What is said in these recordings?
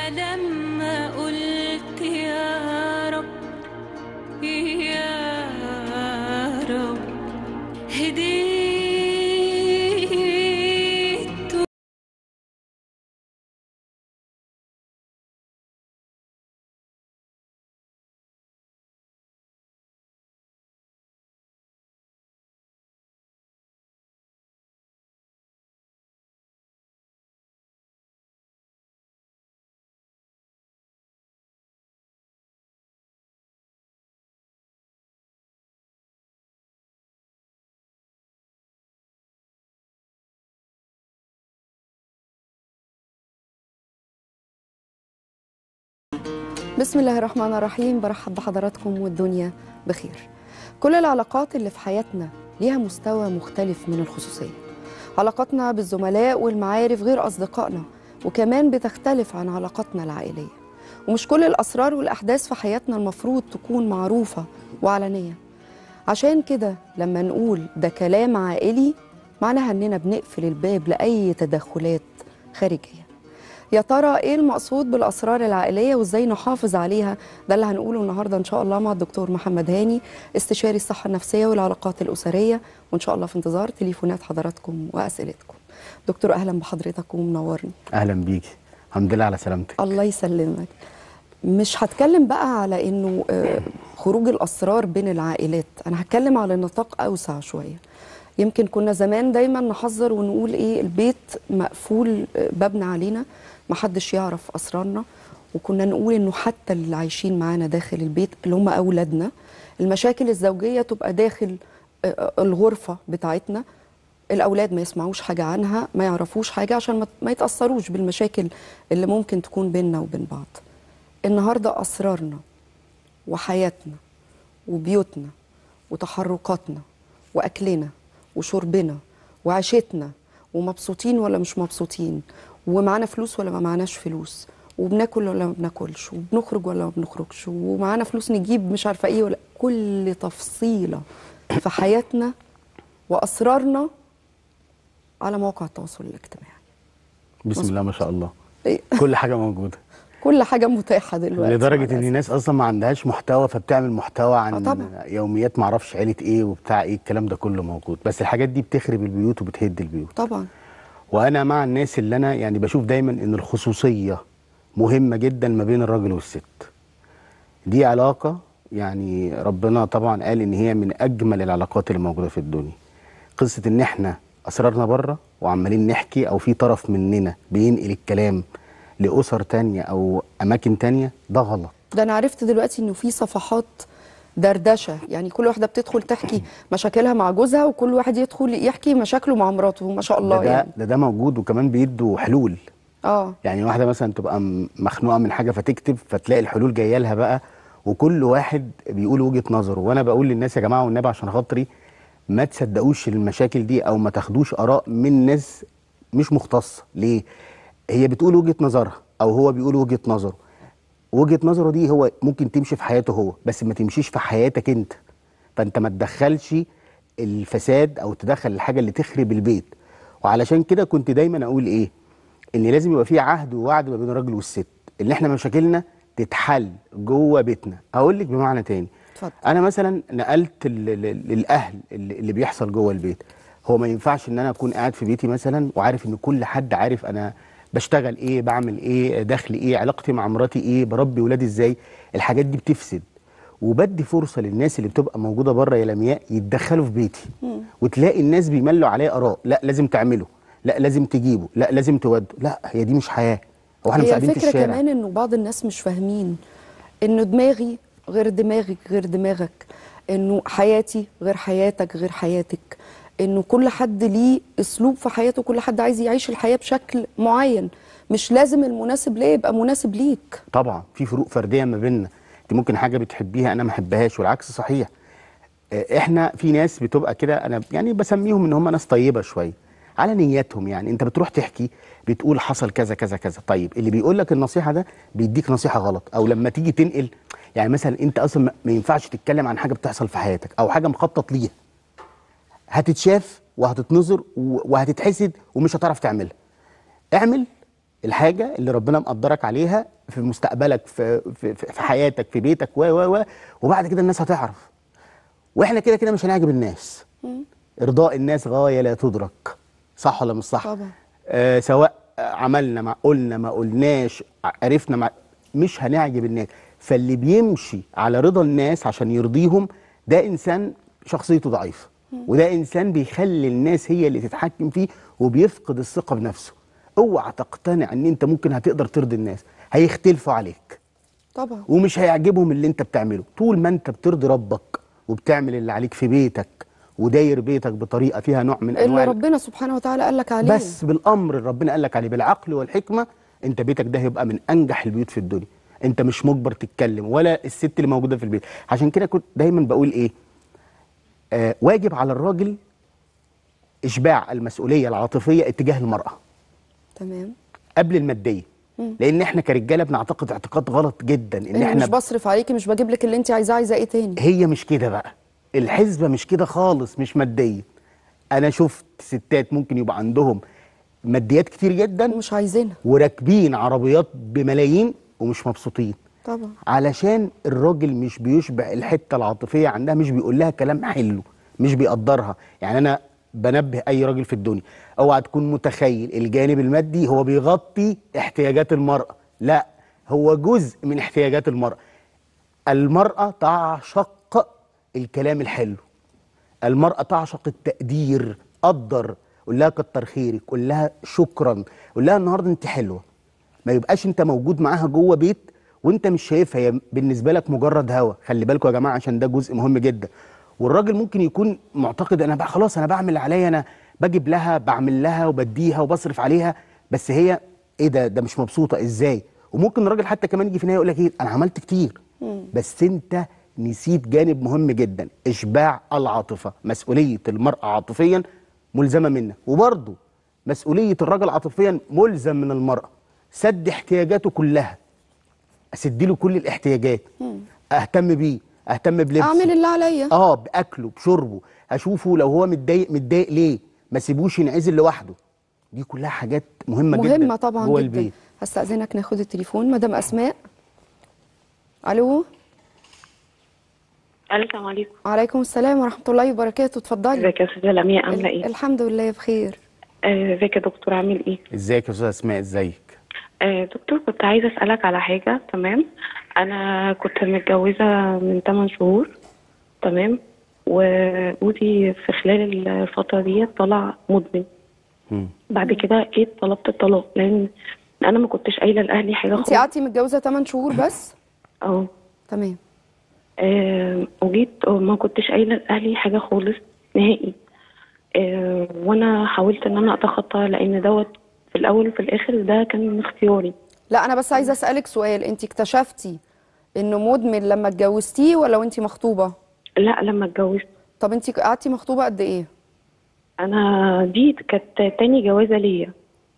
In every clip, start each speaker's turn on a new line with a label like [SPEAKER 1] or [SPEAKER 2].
[SPEAKER 1] لما قلت يا رب يا رب هديت.
[SPEAKER 2] بسم الله الرحمن الرحيم. برحب بحضراتكم والدنيا بخير. كل العلاقات اللي في حياتنا ليها مستوى مختلف من الخصوصية. علاقاتنا بالزملاء والمعارف غير أصدقائنا، وكمان بتختلف عن علاقاتنا العائلية. ومش كل الأسرار والأحداث في حياتنا المفروض تكون معروفة وعلنية. عشان كده لما نقول ده كلام عائلي معناها أننا بنقفل الباب لأي تدخلات خارجية. يا ترى ايه المقصود بالاسرار العائليه وازاي نحافظ عليها؟ ده اللي هنقوله النهارده ان شاء الله مع الدكتور محمد هاني، استشاري الصحه النفسيه والعلاقات الاسريه، وان شاء الله في انتظار تليفونات حضراتكم واسئلتكم. دكتور اهلا بحضرتك ومنورني.
[SPEAKER 3] اهلا بيكي، الحمد لله على سلامتك.
[SPEAKER 2] الله يسلمك. مش هتكلم بقى على انه خروج الاسرار بين العائلات، انا هتكلم على نطاق اوسع شويه. يمكن كنا زمان دايما نحذر ونقول ايه، البيت مقفول بابنا علينا، محدش يعرف اسرارنا. وكنا نقول انه حتى اللي عايشين معانا داخل البيت اللي هم اولادنا، المشاكل الزوجيه تبقى داخل الغرفه بتاعتنا، الاولاد ما يسمعوش حاجه عنها، ما يعرفوش حاجه عشان ما يتاثروش بالمشاكل اللي ممكن تكون بيننا وبين بعض. النهارده اسرارنا وحياتنا وبيوتنا وتحركاتنا واكلنا وشربنا وعيشتنا، ومبسوطين ولا مش مبسوطين، ومعانا فلوس ولا ما معناش فلوس، وبناكل ولا ما بناكلش، وبنخرج ولا ما بنخرجش، ومعانا فلوس نجيب مش عارفه ايه ولا، كل تفصيله في حياتنا واسرارنا على مواقع التواصل الاجتماعي.
[SPEAKER 3] بسم الله ما شاء الله.
[SPEAKER 2] إيه؟
[SPEAKER 3] كل حاجه موجوده،
[SPEAKER 2] كل حاجه متاحه دلوقتي،
[SPEAKER 3] لدرجه ان الناس اصلا ما عندهاش محتوى فبتعمل محتوى عن
[SPEAKER 2] طبعا.
[SPEAKER 3] يوميات ما اعرفش عيله ايه وبتاع ايه، الكلام ده كله موجود، بس الحاجات دي بتخرب البيوت وبتهد البيوت
[SPEAKER 2] طبعا.
[SPEAKER 3] وانا مع الناس اللي انا يعني بشوف دايما ان الخصوصيه مهمه جدا ما بين الراجل والست. دي علاقه يعني ربنا طبعا قال ان هي من اجمل العلاقات اللي موجوده في الدنيا. قصه ان احنا اسرارنا بره وعمالين نحكي، او في طرف مننا بينقل الكلام لأسر تانية أو أماكن تانية، ده غلط.
[SPEAKER 2] ده أنا عرفت دلوقتي إنه في صفحات دردشة، يعني كل واحدة بتدخل تحكي مشاكلها مع جوزها، وكل واحد يدخل يحكي مشاكله مع مراته، ما شاء الله. يعني
[SPEAKER 3] ده موجود، وكمان بيدوا حلول. يعني واحدة مثلا تبقى مخنوقة من حاجة فتكتب، فتلاقي الحلول جاية لها بقى، وكل واحد بيقول وجهة نظره. وأنا بقول للناس يا جماعة والنبي عشان خاطري ما تصدقوش المشاكل دي، أو ما تاخدوش آراء من ناس مش مختصة. ليه؟ هي بتقول وجهة نظرها او هو بيقول وجهة نظره. وجهة نظره دي هو ممكن تمشي في حياته هو، بس ما تمشيش في حياتك انت. فانت ما تدخلش الفساد او تدخل الحاجة اللي تخرب البيت. وعلشان كده كنت دايما اقول ايه، ان لازم يبقى في عهد ووعد ما بين الراجل والست، ان احنا مشاكلنا تتحل جوه بيتنا. اقول لك بمعنى تاني،
[SPEAKER 2] اتفضل.
[SPEAKER 3] انا مثلا نقلت للاهل اللي بيحصل جوه البيت. هو ما ينفعش ان انا اكون قاعد في بيتي مثلا وعارف ان كل حد عارف انا بشتغل ايه، بعمل ايه، دخلي ايه، علاقتي مع مراتي ايه، بربي ولادي ازاي. الحاجات دي بتفسد. وبدي فرصه للناس اللي بتبقى موجوده بره يا لمياء يتدخلوا في بيتي. وتلاقي الناس بيملوا عليه اراء، لا لازم تعمله، لا لازم تجيبه، لا لازم تودوا. لا، هي دي مش حياه، هو احنا مش قاعدين في الشارع.
[SPEAKER 2] هي الفكره كمان انه بعض الناس مش فاهمين انه دماغي غير دماغك غير دماغك، انه حياتي غير حياتك غير حياتك، انه كل حد ليه اسلوب في حياته، كل حد عايز يعيش الحياه بشكل معين، مش لازم المناسب ليه يبقى مناسب ليك.
[SPEAKER 3] طبعا في فروق فرديه ما بيننا، انت ممكن حاجه بتحبيها انا ما احبهاش، والعكس صحيح. احنا في ناس بتبقى كده، انا يعني بسميهم ان هم ناس طيبه شويه على نياتهم. يعني انت بتروح تحكي، بتقول حصل كذا كذا كذا، طيب اللي بيقول لك النصيحه ده بيديك نصيحه غلط. او لما تيجي تنقل، يعني مثلا انت اصلا ما ينفعش تتكلم عن حاجه بتحصل في حياتك او حاجه مخطط ليها، هتتشاف وهتتنظر وهتتحسد ومش هتعرف تعملها. اعمل الحاجه اللي ربنا مقدرك عليها في مستقبلك، في حياتك، في بيتك، وبعد كده الناس هتعرف. واحنا كده كده مش هنعجب الناس. ارضاء الناس غايه لا تدرك، صح ولا مش صح؟
[SPEAKER 2] طبعا.
[SPEAKER 3] سواء عملنا ما قلنا ما قلناش عرفنا مش هنعجب الناس. فاللي بيمشي على رضا الناس عشان يرضيهم ده انسان شخصيته ضعيفه، وده انسان بيخلي الناس هي اللي تتحكم فيه وبيفقد الثقه بنفسه. اوعى تقتنع ان انت ممكن هتقدر ترضي الناس، هيختلفوا عليك
[SPEAKER 2] طبعا،
[SPEAKER 3] ومش هيعجبهم اللي انت بتعمله. طول ما انت بترضي ربك وبتعمل اللي عليك في بيتك وداير بيتك بطريقه فيها نوع من انواع
[SPEAKER 2] اللي ربنا سبحانه وتعالى قال لك عليه،
[SPEAKER 3] بس بالامر اللي ربنا قال لك عليه بالعقل والحكمه، انت بيتك ده هيبقى من انجح البيوت في الدنيا. انت مش مجبر تتكلم ولا الست اللي موجوده في البيت. عشان كده كنت دايما بقول ايه، واجب على الراجل اشباع المسؤوليه العاطفيه اتجاه المراه
[SPEAKER 2] تمام،
[SPEAKER 3] قبل الماديه. لان احنا كرجاله بنعتقد اعتقاد غلط جدا ان احنا
[SPEAKER 2] مش بصرف عليكي، مش بجيب لك اللي انت عايزاه ايه تاني.
[SPEAKER 3] هي مش كده بقى، الحسبه مش كده خالص، مش ماديه. انا شفت ستات ممكن يبقى عندهم ماديات كتير جدا
[SPEAKER 2] ومش عايزينها،
[SPEAKER 3] وراكبين عربيات بملايين ومش مبسوطين.
[SPEAKER 2] طبعا،
[SPEAKER 3] علشان الراجل مش بيشبع الحته العاطفيه عندها، مش بيقول لها كلام حلو، مش بيقدرها. يعني انا بنبه اي راجل في الدنيا، اوعى تكون متخيل الجانب المادي هو بيغطي احتياجات المراه. لا، هو جزء من احتياجات المراه. المراه تعشق الكلام الحلو، المراه تعشق التقدير. قدر، قول لها كتر خيرك، قول لها شكرا، قول لها النهارده انت حلوه. ما يبقاش انت موجود معاها جوه بيت وانت مش شايفها، هي بالنسبه لك مجرد هوا. خلي بالكم يا جماعه عشان ده جزء مهم جدا. والراجل ممكن يكون معتقد انا بقى خلاص انا بعمل اللي عليا، انا بجيب لها بعمل لها وبديها وبصرف عليها، بس هي ايه ده مش مبسوطه ازاي. وممكن الراجل حتى كمان يجي في النهايه يقول لك ايه، انا عملت كتير بس انت نسيت جانب مهم جدا، اشباع العاطفه. مسؤوليه المراه عاطفيا ملزمه منك، وبرضه مسؤوليه الراجل عاطفيا ملزم من المراه. سد احتياجاته كلها، اسد له كل الاحتياجات، اهتم بيه، اهتم بلبسه،
[SPEAKER 2] اعمل اللي عليا،
[SPEAKER 3] باكله بشربه، اشوفه لو هو متضايق ليه، ما سيبوش ينعزل لوحده. دي كلها حاجات مهمه جدا
[SPEAKER 2] طبعا
[SPEAKER 3] جوه
[SPEAKER 2] جدا.
[SPEAKER 3] البيت.
[SPEAKER 2] هستأذنك ناخد التليفون. مدام اسماء. الو.
[SPEAKER 4] السلام عليكم.
[SPEAKER 2] وعليكم السلام ورحمه الله وبركاته، اتفضلي.
[SPEAKER 4] ازيك يا استاذه لمياء، عامله ايه؟
[SPEAKER 2] الحمد لله بخير.
[SPEAKER 4] ازيك يا دكتور، عامل ايه؟
[SPEAKER 3] ازيك يا استاذه اسماء، ازيك؟
[SPEAKER 4] دكتور، كنت عايزه اسالك على حاجه. تمام، انا كنت متجوزه من 8 شهور، تمام، وجوزي في خلال الفتره دي طلع مدمن. بعد كده جيت طلبت الطلاق لان انا ما كنتش قايله لاهلي حاجه خالص.
[SPEAKER 2] انت قعدتي متجوزه 8 شهور بس؟
[SPEAKER 4] تمام.
[SPEAKER 2] تمام.
[SPEAKER 4] وجيت ما كنتش قايله لاهلي حاجه خالص نهائي. وانا حاولت ان انا اتخطى، لان دوت في الاول وفي الاخر ده كان من اختياري.
[SPEAKER 2] لا انا بس عايزه اسالك سؤال، انت اكتشفتي انه مدمن لما اتجوزتيه ولا وانت مخطوبه؟
[SPEAKER 4] لا، لما اتجوزت.
[SPEAKER 2] طب انت قعدتي مخطوبه قد ايه؟
[SPEAKER 4] انا دي كانت تاني جوازه ليا.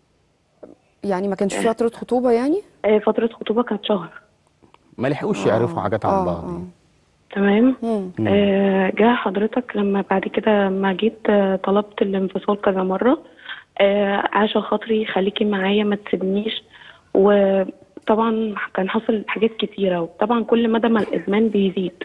[SPEAKER 2] يعني ما كانش في فتره خطوبه يعني؟
[SPEAKER 4] فتره خطوبه كانت شهر.
[SPEAKER 3] ما لحقوش يعرفوا حاجات عن بعض.
[SPEAKER 4] تمام. جه حضرتك لما بعد كده ما جيت طلبت الانفصال كذا مره، عشان خاطري خليكي معايا ما تسيبنيش. وطبعا كان حصل حاجات كتيره، وطبعا كل مدى ما الادمان بيزيد.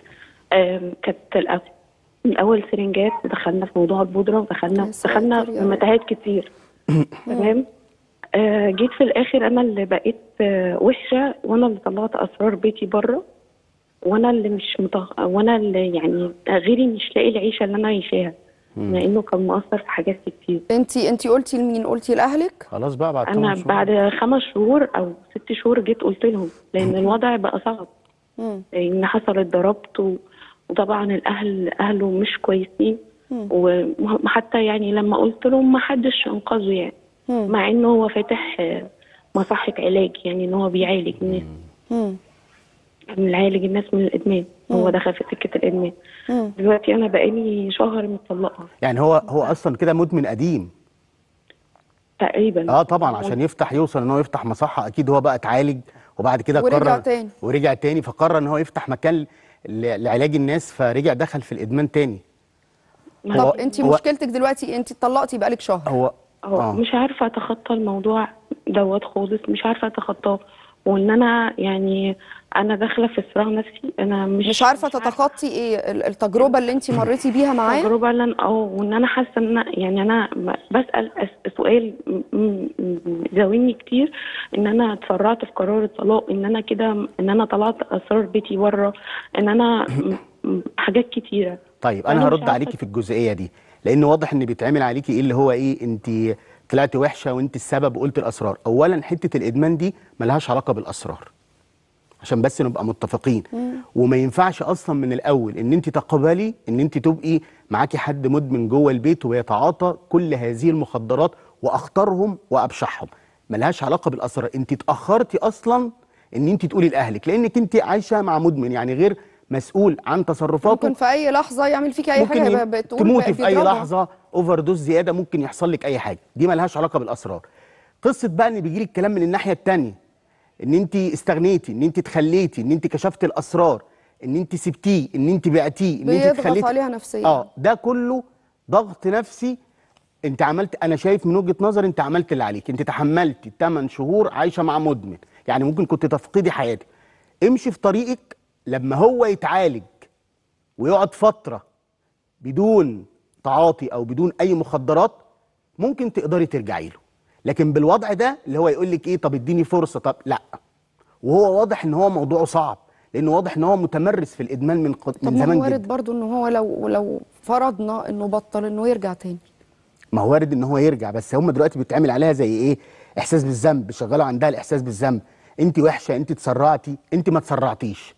[SPEAKER 4] كانت الاول سرنجات، ودخلنا في موضوع البودره، ودخلنا في متاهات كتير. تمام. جيت في الاخر انا اللي بقيت وحشه، وانا اللي طلعت اسرار بيتي بره، وانا اللي وانا اللي يعني غيري مش لاقي العيشه اللي انا عايشاها، لانه كان مؤثر في حاجات كتير.
[SPEAKER 2] انت قلتي لمين؟ قلتي لاهلك؟
[SPEAKER 3] خلاص بقى بعد
[SPEAKER 4] انا بعد 5 شهور او 6 شهور جيت قلت لهم، لان الوضع بقى صعب. لان حصلت ضربت، وطبعا اهله مش كويسين. وحتى يعني لما قلت لهم ما حدش انقذه يعني، مع انه هو فاتح مصحة علاج، يعني ان هو بيعالج الناس، بيعالج الناس من الادمان. هو دخل في سكه الادمان. دلوقتي انا بقالي شهر مطلقه.
[SPEAKER 3] يعني هو اصلا كده مدمن قديم
[SPEAKER 4] تقريبا.
[SPEAKER 3] طبعا عشان يوصل ان هو يفتح مصحه، اكيد هو بقى اتعالج وبعد كده ورجع تاني، فقرر ان هو يفتح مكان لعلاج الناس، فرجع دخل في الادمان تاني.
[SPEAKER 2] طب انت مشكلتك دلوقتي انت اتطلقتي بقالك شهر.
[SPEAKER 4] مش عارفه اتخطى الموضوع دوت خالص، مش عارفه اتخطاه. وان انا يعني انا داخله في صراع نفسي، انا مش
[SPEAKER 2] عارفه تتخطي ايه التجربه اللي انت مريتي بيها معاه؟
[SPEAKER 4] التجربه اللي انا وان انا حاسه ان يعني انا بسال سؤال زاويني كتير، ان انا اتسرعت في قرار الطلاق، ان انا كده، ان انا طلعت اسرار بيتي بره، ان انا حاجات كتيره.
[SPEAKER 3] طيب انا هرد عليكي في الجزئيه دي، لان واضح ان بيتعمل عليكي ايه اللي هو ايه، انت طلعتي وحشه وانت السبب وقلت الاسرار. اولا حته الادمان دي ملهاش علاقه بالاسرار، عشان بس نبقى متفقين. وما ينفعش اصلا من الاول ان انت تقبلي ان انت تبقي معاكي حد مدمن جوه البيت ويتعاطى كل هذه المخدرات واخطرهم وابشعهم. ملهاش علاقه بالاسرار، انت اتاخرتي اصلا ان انت تقولي لاهلك، لانك انت عايشه مع مدمن، يعني غير مسؤول عن تصرفاته.
[SPEAKER 2] ممكن في اي لحظه يعمل فيك اي حاجه، بتقول
[SPEAKER 3] تموتي في اي لحظه، اوفر دوز زياده، ممكن يحصل لك اي حاجه. دي ملهاش علاقه بالاسرار. قصه بقى ان بيجي لك كلام من الناحيه الثانيه، ان انت استغنيتي، ان انت تخليتي، ان انت كشفتي الاسرار، ان انت سبتيه، ان انت بعتيه، ان انت
[SPEAKER 2] بيضغط عليها نفسيا.
[SPEAKER 3] ده كله ضغط نفسي. انت عملت، انا شايف من وجهه نظري انت عملت اللي عليك. انت تحملتي 8 شهور عايشه مع مدمن، يعني ممكن كنت تفقدي حياتك. امشي في طريقك، لما هو يتعالج ويقعد فتره بدون تعاطي او بدون اي مخدرات ممكن تقدري ترجعي له. لكن بالوضع ده اللي هو يقول لك ايه، طب اديني فرصه، طب لا. وهو واضح ان هو موضوعه صعب، لانه واضح ان هو متمرس في الادمان من زمان جدا.
[SPEAKER 2] طب ما هو وارد برضه ان هو لو فرضنا انه بطل انه يرجع تاني.
[SPEAKER 3] ما هو وارد ان هو يرجع، بس هم دلوقتي بيتعمل عليها زي ايه، احساس بالذنب، بيشغلوا عندها الاحساس بالذنب. انت وحشه، انت اتسرعتي، انت ما اتسرعتيش.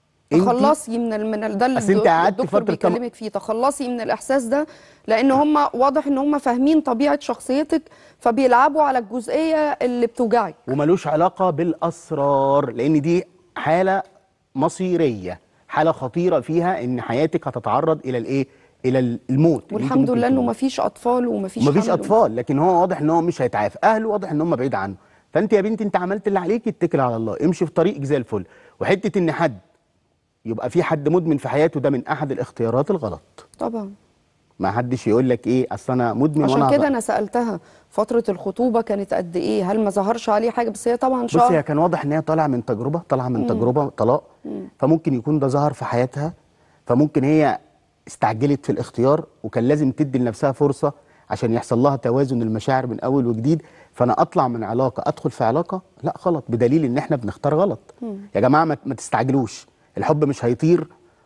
[SPEAKER 2] تخلصي من ده اللي الدكتور بيكلمك فيه، تخلصي من الاحساس ده، لان هم واضح ان هم فاهمين طبيعه شخصيتك، فبيلعبوا على الجزئيه اللي بتوجعك.
[SPEAKER 3] وملوش علاقه بالاسرار، لان دي حاله مصيريه، حاله خطيره فيها ان حياتك هتتعرض الى الايه، الى الموت.
[SPEAKER 2] والحمد لله انه مفيش اطفال ومفيش
[SPEAKER 3] اطفال، لكن هو واضح ان هو مش هيتعافى، اهله واضح ان هم بعيد عنه. فانت يا بنتي انت عملت اللي عليك، اتكل على الله، امشي في طريقك زي الفل. وحته ان حد يبقى في حد مدمن في حياته، ده من احد الاختيارات الغلط
[SPEAKER 2] طبعا.
[SPEAKER 3] ما حدش يقول لك ايه اصل انا مدمن.
[SPEAKER 2] عشان كده انا سالتها فتره الخطوبه كانت قد ايه، هل ما ظهرش عليه حاجه؟ بس هي طبعا
[SPEAKER 3] بص، هي كان واضح ان هي طالعه من تجربه طلاق. فممكن يكون ده ظهر في حياتها، فممكن هي استعجلت في الاختيار، وكان لازم تدي لنفسها فرصه عشان يحصل لها توازن المشاعر من اول وجديد. فانا اطلع من علاقه ادخل في علاقه لا غلط، بدليل ان احنا بنختار غلط. يا جماعه ما تستعجلوش، الحب مش هيطير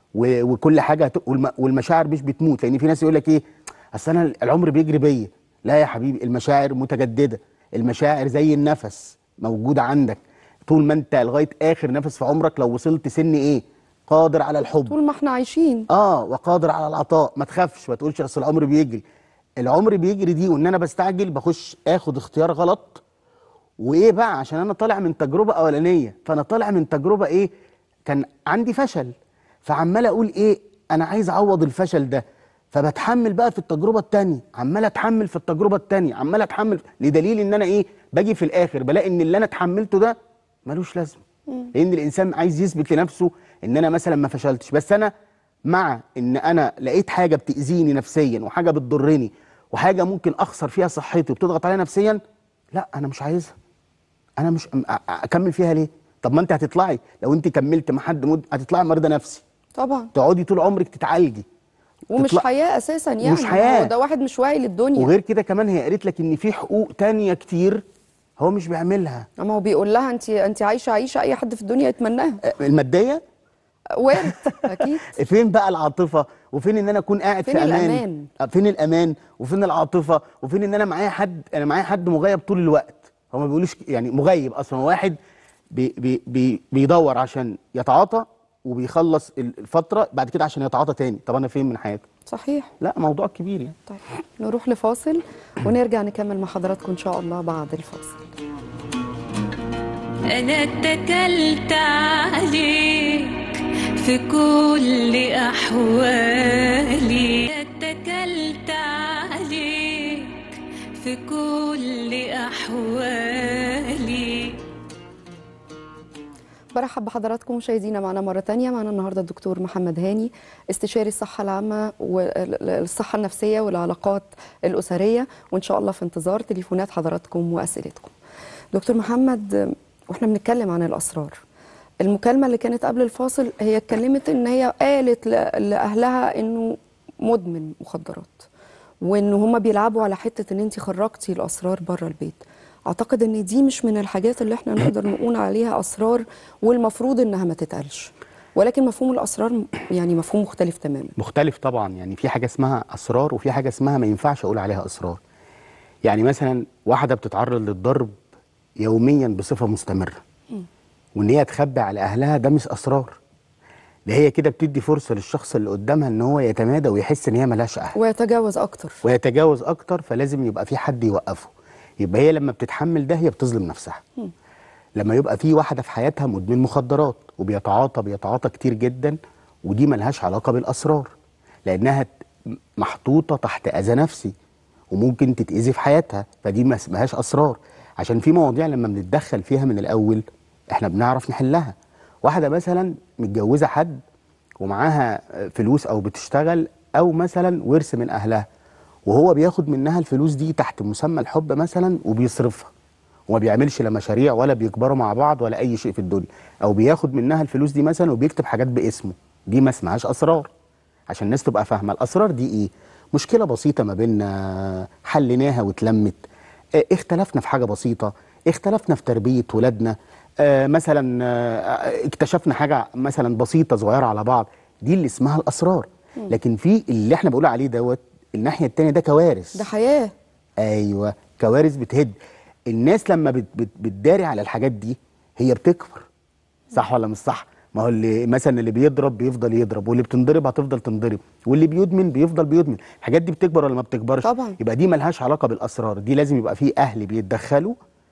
[SPEAKER 3] وكل حاجه والمشاعر مش بتموت. لان في ناس يقول لك ايه، اصل انا العمر بيجري بيا. لا يا حبيبي، المشاعر متجدده، المشاعر زي النفس موجوده عندك طول ما انت لغايه اخر نفس في عمرك. لو وصلت سن ايه، قادر على الحب
[SPEAKER 2] طول ما احنا عايشين،
[SPEAKER 3] وقادر على العطاء. ما تخافش، ما تقولش اصل العمر بيجري. العمر بيجري دي، وان انا بستعجل بخش اخد اختيار غلط. وايه بقى، عشان انا طالع من تجربه اولانيه، فانا طالع من تجربه ايه، كان عندي فشل، فعمال اقول ايه، انا عايز اعوض الفشل ده، فبتحمل بقى في التجربه الثانيه، عمال اتحمل في التجربه الثانيه، عمال اتحمل، لدليل ان انا ايه، باجي في الاخر بلاقي ان اللي انا اتحملته ده ملوش لازمه. لان الانسان عايز يثبت لنفسه ان انا مثلا ما فشلتش. بس انا مع ان انا لقيت حاجه بتاذيني نفسيا، وحاجه بتضرني، وحاجه ممكن اخسر فيها صحتي وبتضغط عليا نفسيا، لا انا مش عايزها. انا مش اكمل فيها ليه؟ طب ما انت هتطلعي، لو انت كملت مع حد هتطلعي مريضه نفسي
[SPEAKER 2] طبعا،
[SPEAKER 3] تقعدي طول عمرك تتعالجي،
[SPEAKER 2] ومش حياه اساسا. يعني
[SPEAKER 3] مش حياه،
[SPEAKER 2] هو ده واحد مش واعي للدنيا.
[SPEAKER 3] وغير كده كمان هي قالت لك ان في حقوق تانية كتير هو مش بيعملها.
[SPEAKER 2] اما هو بيقول لها انت عايشه اي حد في الدنيا يتمناها.
[SPEAKER 3] الماديه
[SPEAKER 2] وارد اكيد.
[SPEAKER 3] فين بقى العاطفه، وفين ان انا اكون قاعد
[SPEAKER 2] فين
[SPEAKER 3] في
[SPEAKER 2] امان؟
[SPEAKER 3] فين الامان، وفين العاطفه، وفين ان انا معايا حد مغيب طول الوقت. هو ما بيقولوش يعني مغيب اصلا، هو واحد بيدور عشان يتعاطى وبيخلص الفتره بعد كده عشان يتعاطى تاني. طب انا فين من حياته؟
[SPEAKER 2] صحيح.
[SPEAKER 3] لا موضوع كبير يعني.
[SPEAKER 2] طيب نروح لفاصل ونرجع نكمل مع حضراتكم ان شاء الله بعد الفاصل.
[SPEAKER 1] أنا اتكلت عليك في كل أحوالي، اتكلت عليك في كل أحوالي.
[SPEAKER 2] برحب بحضراتكم مشاهدينا معنا مرة تانية. معنا النهاردة الدكتور محمد هاني، استشاري الصحة العامة والصحة النفسية والعلاقات الأسرية، وإن شاء الله في انتظار تليفونات حضراتكم وأسئلتكم. دكتور محمد، وإحنا بنتكلم عن الأسرار، المكالمة اللي كانت قبل الفاصل هي اتكلمت إن هي قالت لأهلها إنه مدمن مخدرات، وإن هما بيلعبوا على حتة إن أنت خرجتي الأسرار بره البيت. اعتقد ان دي مش من الحاجات اللي احنا نقدر نقول عليها اسرار، والمفروض انها ما تتقالش، ولكن مفهوم الاسرار يعني مفهوم مختلف تماما.
[SPEAKER 3] مختلف طبعا، يعني في حاجه اسمها اسرار وفي حاجه اسمها ما ينفعش اقول عليها اسرار. يعني مثلا واحده بتتعرض للضرب يوميا بصفه مستمره، وان هي تخبي على اهلها، ده مش اسرار، ده هي كده بتدي فرصه للشخص اللي قدامها ان هو يتمادى ويحس ان هي ملهاش اهل ويتجاوز اكتر، فلازم يبقى في حد يوقفه. يبقى هي لما بتتحمل ده هي بتظلم نفسها. لما يبقى في واحده في حياتها مدمن مخدرات وبيتعاطى كتير جدا، ودي ملهاش علاقه بالاسرار، لانها محطوطه تحت اذى نفسي وممكن تتاذي في حياتها، فدي ما اسمهاش اسرار. عشان في مواضيع لما بنتدخل فيها من الاول احنا بنعرف نحلها. واحده مثلا متجوزه حد ومعاها فلوس او بتشتغل، او مثلا ورث من اهلها، وهو بياخد منها الفلوس دي تحت مسمى الحب مثلا وبيصرفها، وما بيعملش لا مشاريع ولا بيكبروا مع بعض ولا اي شيء في الدنيا، او بياخد منها الفلوس دي مثلا وبيكتب حاجات باسمه، دي ما اسمهاش اسرار. عشان الناس تبقى فاهمه الاسرار دي ايه. مشكله بسيطه ما بيننا حليناها واتلمت، اختلفنا في حاجه بسيطه، اختلفنا في تربيه ولادنا، مثلا اكتشفنا حاجه مثلا بسيطه صغيره على بعض، دي اللي اسمها الاسرار. لكن في اللي احنا بنقول عليه دوت الناحيه الثانيه ده كوارث،
[SPEAKER 2] ده حياه.
[SPEAKER 3] ايوه، كوارث بتهد الناس. لما بتداري على الحاجات دي هي بتكبر، صح ولا مش صح؟ ما هو اللي مثلا اللي بيضرب بيفضل يضرب، واللي بتنضرب هتفضل تنضرب، واللي بيدمن بيفضل بيدمن. الحاجات دي بتكبر ولا ما بتكبرش؟
[SPEAKER 2] طبعا.
[SPEAKER 3] يبقى دي ملهاش علاقه بالاسرار، دي لازم يبقى في اهل بيتدخلوا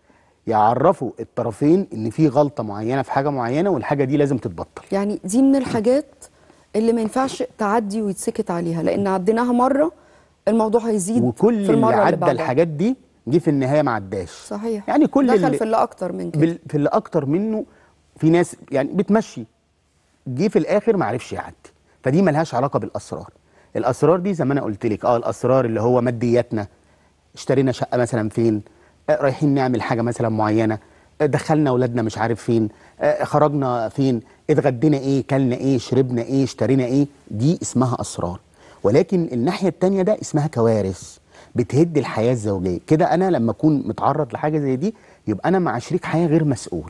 [SPEAKER 3] يعرفوا الطرفين ان في غلطه معينه في حاجه معينه، والحاجه دي لازم تتبطل.
[SPEAKER 2] يعني دي من الحاجات اللي ما ينفعش تعدي ويتسكت عليها، لان عديناها مره الموضوع هيزيد،
[SPEAKER 3] وكل
[SPEAKER 2] في المره
[SPEAKER 3] اللي عدى
[SPEAKER 2] اللي
[SPEAKER 3] الحاجات دي جه في النهايه ما عداش.
[SPEAKER 2] صحيح.
[SPEAKER 3] يعني كل
[SPEAKER 2] دخل في اللي اكتر من كده،
[SPEAKER 3] في اللي اكتر منه. في ناس يعني بتمشي، جه في الاخر ما عرفش يعدي، فدي ملهاش علاقه بالاسرار. الاسرار دي زي ما انا قلت لك، الاسرار اللي هو مادياتنا، اشترينا شقه مثلا فين، رايحين نعمل حاجه مثلا معينه، دخلنا اولادنا مش عارف فين، خرجنا فين، اتغدينا ايه، كلنا ايه، شربنا ايه، اشترينا ايه، دي اسمها اسرار. ولكن الناحيه الثانيه ده اسمها كوارث بتهد الحياه الزوجيه. كده انا لما اكون متعرض لحاجه زي دي يبقى انا مع شريك حياه غير مسؤول،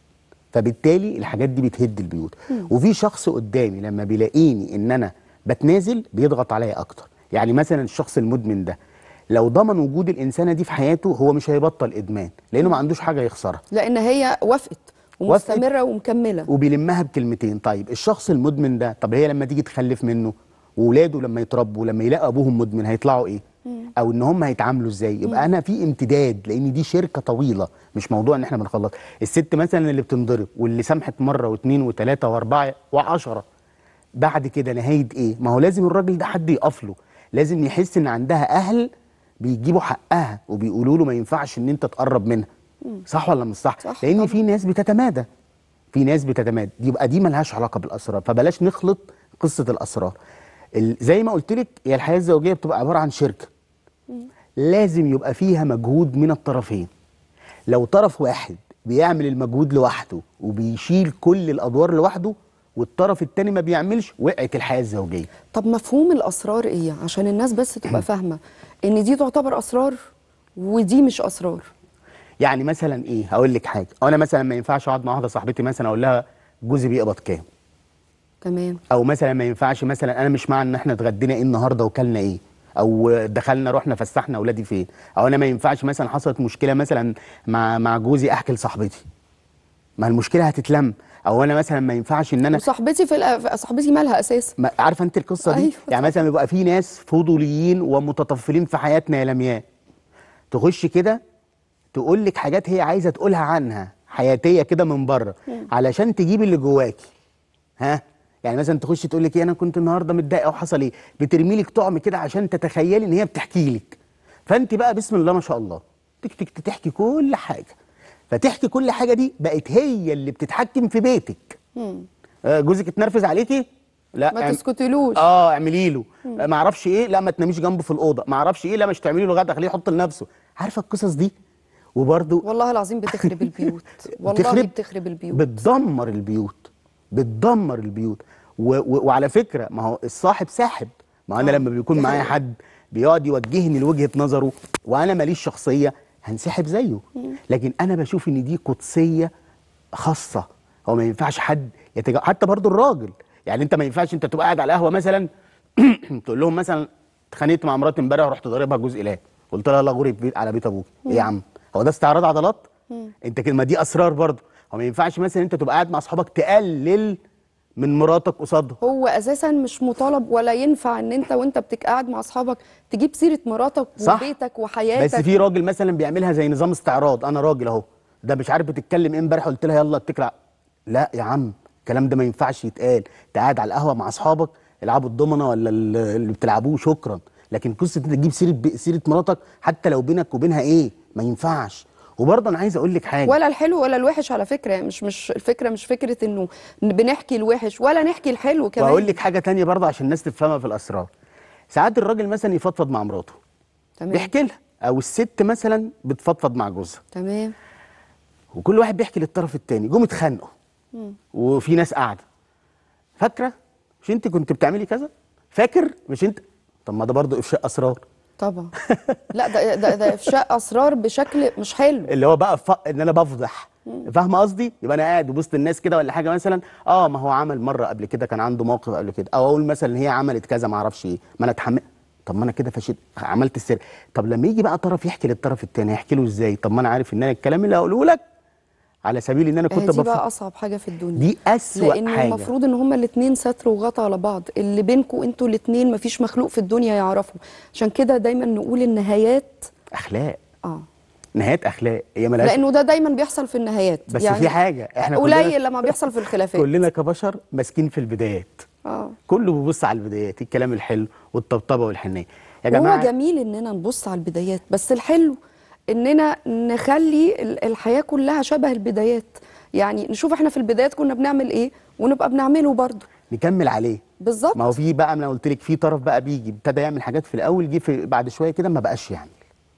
[SPEAKER 3] فبالتالي الحاجات دي بتهد البيوت. وفي شخص قدامي لما بيلاقيني ان انا بتنازل بيضغط عليا اكتر. يعني مثلا الشخص المدمن ده لو ضمن وجود الانسانه دي في حياته هو مش هيبطل ادمان، لانه ما عندوش حاجه يخسرها،
[SPEAKER 2] لان هي وافقت ومستمره ومكمله
[SPEAKER 3] وبيلمها بكلمتين. طيب الشخص المدمن ده، طب هي لما تيجي تخلف منه واولاده لما يتربوا لما يلاقوا ابوهم مدمن هيطلعوا ايه؟ او ان هم هيتعاملوا ازاي؟ يبقى انا في امتداد، لان دي شركه طويله، مش موضوع ان احنا بنخلص. الست مثلا اللي بتنضرب واللي سامحت مره واثنين وثلاثه واربعه و10، بعد كده نهايه ايه؟ ما هو لازم الراجل ده حد يقف له، لازم يحس ان عندها اهل بيجيبوا حقها وبيقولوا له ما ينفعش ان انت تقرب منها. صح ولا مش صح؟ لان طبعا. في ناس بتتمادى، يبقى دي ملهاش علاقه بالاسرار. فبلاش نخلط قصه الاسرار. زي ما قلت لك، هي الحياه الزوجيه بتبقى عباره عن شركه، لازم يبقى فيها مجهود من الطرفين. لو طرف واحد بيعمل المجهود لوحده وبيشيل كل الادوار لوحده والطرف التاني ما بيعملش، وقعت الحياه الزوجيه.
[SPEAKER 2] طب مفهوم الاسرار ايه عشان الناس بس تبقى فاهمه ان دي تعتبر اسرار ودي مش اسرار؟
[SPEAKER 3] يعني مثلا ايه، هقول لك حاجه. انا مثلا ما ينفعش اقعد مع واحده صاحبتي مثلا اقول لها جوزي بيقبض كام،
[SPEAKER 2] تمام،
[SPEAKER 3] او مثلا ما ينفعش مثلا انا مش مع ان احنا اتغدينا ايه النهارده وكلنا ايه، او دخلنا رحنا فسحنا اولادي فين، او انا ما ينفعش مثلا حصلت مشكله مثلا مع جوزي احكي لصاحبتي، ما المشكله هتتلم. او انا مثلا ما ينفعش ان انا
[SPEAKER 2] وصاحبتي صاحبتي مالها اساسا،
[SPEAKER 3] عارفه انت القصه دي؟
[SPEAKER 2] أيوة
[SPEAKER 3] يعني مثلا بيبقى في ناس فضوليين ومتطفلين في حياتنا يا لمياء، تخش كده تقول لك حاجات هي عايزه تقولها عنها حياتيه كده من بره علشان تجيب اللي جواكي. يعني مثلا تخش تقول لك ايه، انا كنت النهارده متضايقه وحصل ايه، بترمي لك طعم كده عشان تتخيلي ان هي بتحكي لك. فانت بقى بسم الله ما شاء الله تحكي كل حاجه، فتحكي كل حاجه دي بقت هي اللي بتتحكم في بيتك. جوزك اتنرفز عليكي، لا
[SPEAKER 2] ما تسكتيلوش،
[SPEAKER 3] اعملي له ما اعرفش ايه، لا ما تناميش جنبه في الاوضه، ما اعرفش ايه، لا مش تعملي له غدا خليه يحط لنفسه. عارفه القصص دي؟ وبرده
[SPEAKER 2] والله العظيم بتخرب البيوت، والله بتخرب البيوت،
[SPEAKER 3] بتدمر البيوت، بتدمر البيوت. وعلى فكره ما هو الصاحب ساحب، ما انا لما بيكون معايا حد بيقعد يوجهني لوجهه نظره وانا ماليش شخصيه هنسحب زيه. لكن انا بشوف ان دي قدسيه خاصه، هو ما ينفعش حد حتى برضو الراجل. يعني انت ما ينفعش انت تبقى قاعد على القهوه مثلا تقول لهم مثلا اتخانقت مع مراتي امبارح ورحت ضاربها جزء لا، قلت لها لا غوري على بيت ابوك. ايه يا عم، هو ده استعراض عضلات؟ انت كده، ما دي اسرار برضو. هو ما ينفعش مثلا انت تبقى قاعد مع اصحابك تقلل من مراتك قصادها.
[SPEAKER 2] هو اساسا مش مطالب ولا ينفع ان انت وانت قاعد مع اصحابك تجيب سيره مراتك وبيتك وحياتك.
[SPEAKER 3] بس في راجل مثلا بيعملها زي نظام استعراض، انا راجل اهو، ده مش عارف بتتكلم ايه امبارح قلت لها يلا اتكل لا يا عم، الكلام ده ما ينفعش يتقال. انت قاعد على القهوه مع اصحابك العبوا الضمنه ولا اللي بتلعبوه شكرا، لكن قصه انت تجيب سيره مراتك حتى لو بينك وبينها ايه ما ينفعش. وبرضه انا عايز اقول لك حاجه،
[SPEAKER 2] ولا الحلو ولا الوحش على فكره، مش الفكره مش فكره انه بنحكي الوحش ولا نحكي الحلو كمان.
[SPEAKER 3] واقول لك حاجه تانية برضه عشان الناس تفهمها في الاسرار. ساعات الراجل مثلا يفضفض مع مراته،
[SPEAKER 2] تمام،
[SPEAKER 3] بيحكي لها، او الست مثلا بتفضفض مع جوزها،
[SPEAKER 2] تمام،
[SPEAKER 3] وكل واحد بيحكي للطرف الثاني، جم اتخانقوا وفي ناس قاعده، فاكره مش انت كنت بتعملي كذا، فاكر مش انت، طب ما ده برضه افشاء اسرار
[SPEAKER 2] طبعا. لا ده افشاء اسرار بشكل مش حلو،
[SPEAKER 3] اللي هو بقى ان انا بفضح. فاهمه قصدي؟ يبقى انا قاعد وسط الناس كده ولا حاجه مثلا، ما هو عمل مره قبل كده كان عنده موقف قبل كده، او اقول مثلا ان هي عملت كذا ما اعرفش ايه، ما انا اتحمل، طب ما انا كده فشلت عملت السر. طب لما يجي بقى طرف يحكي للطرف الثاني يحكي له ازاي؟ طب ما انا عارف ان انا الكلام اللي هقوله لك على سبيل ان انا كنت
[SPEAKER 2] دي بقى اصعب حاجه في الدنيا،
[SPEAKER 3] دي اسوأ
[SPEAKER 2] لان
[SPEAKER 3] حاجه،
[SPEAKER 2] المفروض ان هما الاثنين ستر وغطا على بعض، اللي بينكم انتوا الاثنين مفيش مخلوق في الدنيا يعرفه. عشان كده دايما نقول النهايات
[SPEAKER 3] اخلاق، نهايات اخلاق، هي ملهاش،
[SPEAKER 2] لانه ده دايما بيحصل في النهايات،
[SPEAKER 3] بس يعني في حاجه احنا
[SPEAKER 2] قليل لما بيحصل في الخلافات.
[SPEAKER 3] كلنا كبشر ماسكين في البدايات، كله بيبص على البدايات، الكلام الحلو والطبطبه والحنيه يا جماعه.
[SPEAKER 2] هو جميل اننا نبص على البدايات، بس الحلو اننا نخلي الحياه كلها شبه البدايات، يعني نشوف احنا في البدايات كنا بنعمل ايه ونبقى بنعمله برضه
[SPEAKER 3] نكمل عليه
[SPEAKER 2] بالظبط.
[SPEAKER 3] ما هو في بقى، انا قلت لك في طرف بقى بيجي ابتدى يعمل حاجات في الاول، جه بعد شويه كده ما بقاش يعمل،